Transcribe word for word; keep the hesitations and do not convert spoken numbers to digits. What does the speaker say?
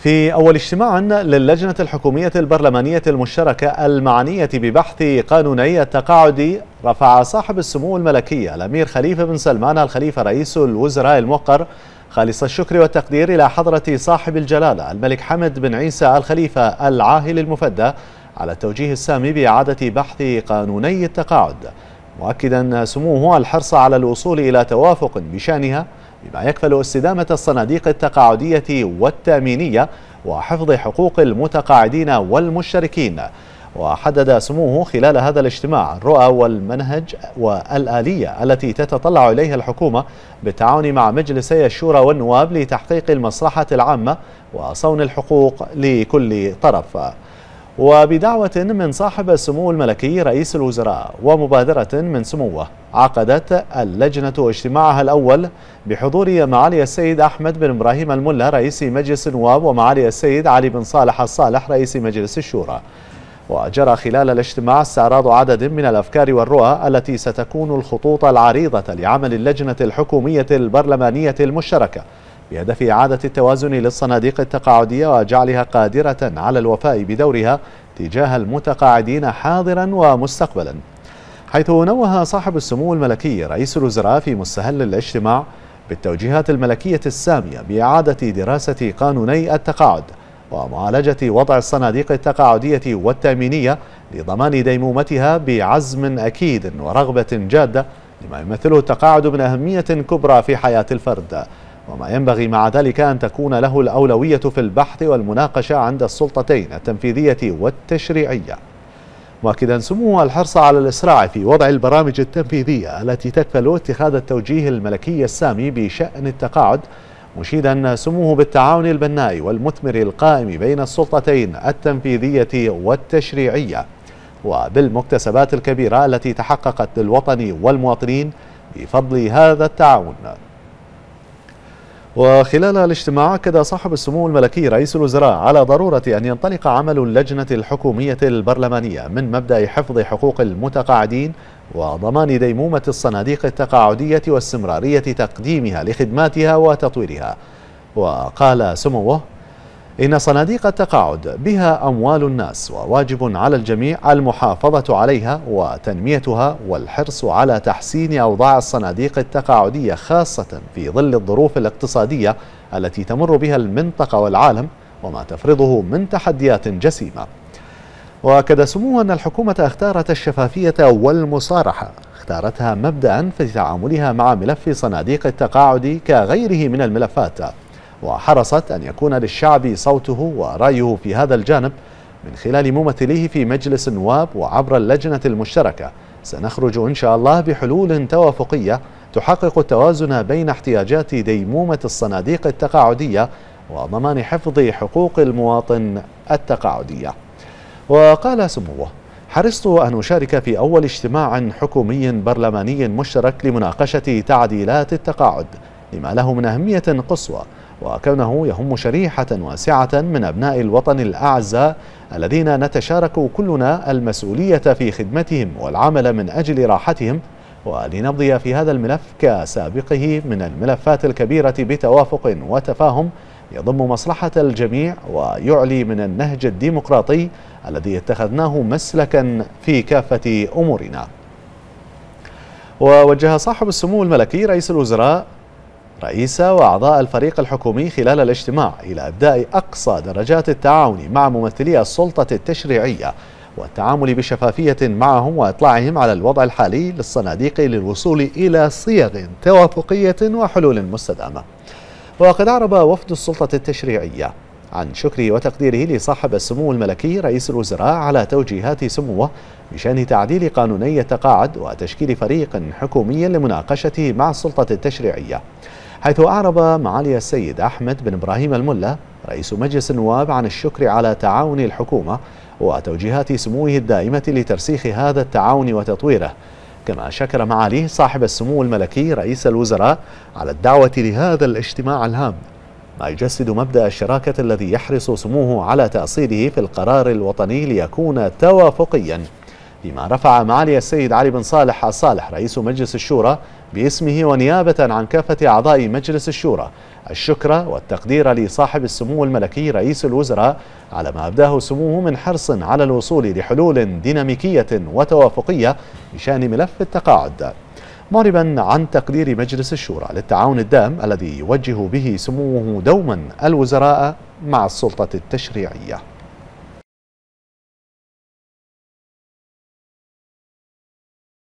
في أول اجتماع للجنة الحكومية البرلمانية المشتركة المعنية ببحث قانوني التقاعد، رفع صاحب السمو الملكي الأمير خليفة بن سلمان الخليفة رئيس الوزراء الموقر خالص الشكر والتقدير إلى حضرة صاحب الجلالة الملك حمد بن عيسى الخليفة العاهل المفدى على التوجيه السامي بإعادة بحث قانوني التقاعد، مؤكدا سموه الحرص على الوصول إلى توافق بشأنها بما يكفل استدامة الصناديق التقاعدية والتأمينية وحفظ حقوق المتقاعدين والمشتركين. وحدد سموه خلال هذا الاجتماع الرؤى والمنهج والآلية التي تتطلع إليها الحكومة بالتعاون مع مجلسي الشورى والنواب لتحقيق المصلحة العامة وصون الحقوق لكل طرف. وبدعوة من صاحب السمو الملكي رئيس الوزراء ومبادرة من سموه، عقدت اللجنة اجتماعها الأول بحضور معالي السيد أحمد بن إبراهيم الملا رئيس مجلس النواب ومعالي السيد علي بن صالح الصالح رئيس مجلس الشورى. وجرى خلال الاجتماع استعراض عدد من الأفكار والرؤى التي ستكون الخطوط العريضة لعمل اللجنة الحكومية البرلمانية المشتركة بهدف إعادة التوازن للصناديق التقاعدية وجعلها قادرة على الوفاء بدورها تجاه المتقاعدين حاضرا ومستقبلا. حيث نوه صاحب السمو الملكي رئيس الوزراء في مستهل الاجتماع بالتوجيهات الملكية السامية بإعادة دراسة قانوني التقاعد ومعالجة وضع الصناديق التقاعدية والتأمينية لضمان ديمومتها بعزم أكيد ورغبة جادة لما يمثله التقاعد من أهمية كبرى في حياة الفرد، وما ينبغي مع ذلك أن تكون له الأولوية في البحث والمناقشة عند السلطتين التنفيذية والتشريعية، مؤكدا سموه الحرص على الإسراع في وضع البرامج التنفيذية التي تكفل اتخاذ التوجيه الملكي السامي بشأن التقاعد، مشيدا سموه بالتعاون البناء والمثمر القائم بين السلطتين التنفيذية والتشريعية وبالمكتسبات الكبيرة التي تحققت للوطن والمواطنين بفضل هذا التعاون. وخلال الاجتماع أكد صاحب السمو الملكي رئيس الوزراء على ضرورة أن ينطلق عمل اللجنة الحكومية البرلمانية من مبدأ حفظ حقوق المتقاعدين وضمان ديمومة الصناديق التقاعدية واستمرارية تقديمها لخدماتها وتطويرها. وقال سموه: إن صناديق التقاعد بها أموال الناس وواجب على الجميع المحافظة عليها وتنميتها والحرص على تحسين أوضاع الصناديق التقاعدية خاصة في ظل الظروف الاقتصادية التي تمر بها المنطقة والعالم وما تفرضه من تحديات جسيمة. وأكد سموه أن الحكومة اختارت الشفافية والمصارحة، اختارتها مبدأ في تعاملها مع ملف صناديق التقاعد كغيره من الملفات، وحرصت أن يكون للشعب صوته ورأيه في هذا الجانب من خلال ممثليه في مجلس النواب وعبر اللجنة المشتركة. سنخرج إن شاء الله بحلول توافقية تحقق التوازن بين احتياجات ديمومة الصناديق التقاعدية وضمان حفظ حقوق المواطن التقاعدية. وقال سموه: حرصت أن أشارك في أول اجتماع حكومي برلماني مشترك لمناقشة تعديلات التقاعد لما له من أهمية قصوى، وكونه يهم شريحة واسعة من أبناء الوطن الأعزاء الذين نتشارك كلنا المسؤولية في خدمتهم والعمل من أجل راحتهم، ولنمضي في هذا الملف كسابقه من الملفات الكبيرة بتوافق وتفاهم يضم مصلحة الجميع ويعلي من النهج الديمقراطي الذي اتخذناه مسلكا في كافة أمورنا. ووجه صاحب السمو الملكي رئيس الوزراء رئيس وأعضاء الفريق الحكومي خلال الاجتماع إلى إبداء أقصى درجات التعاون مع ممثلي السلطة التشريعية والتعامل بشفافية معهم وإطلاعهم على الوضع الحالي للصناديق للوصول إلى صيغ توافقية وحلول مستدامة. وقد أعرب وفد السلطة التشريعية عن شكر وتقديره لصاحب السمو الملكي رئيس الوزراء على توجيهات سموه بشأن تعديل قانوني التقاعد وتشكيل فريق حكومي لمناقشته مع السلطة التشريعية، حيث أعرب معالي السيد أحمد بن إبراهيم الملا رئيس مجلس النواب عن الشكر على تعاون الحكومة وتوجيهات سموه الدائمة لترسيخ هذا التعاون وتطويره. كما شكر معاليه صاحب السمو الملكي رئيس الوزراء على الدعوة لهذا الاجتماع الهام، ما يجسد مبدأ الشراكة الذي يحرص سموه على تأصيله في القرار الوطني ليكون توافقيا فيما رفع معالي السيد علي بن صالح الصالح رئيس مجلس الشورى باسمه ونيابة عن كافة أعضاء مجلس الشورى الشكر والتقدير لصاحب السمو الملكي رئيس الوزراء على ما أبداه سموه من حرص على الوصول لحلول ديناميكية وتوافقية بشأن ملف التقاعد، معربا عن تقدير مجلس الشورى للتعاون الدام الذي يوجه به سموه دوما الوزراء مع السلطة التشريعية.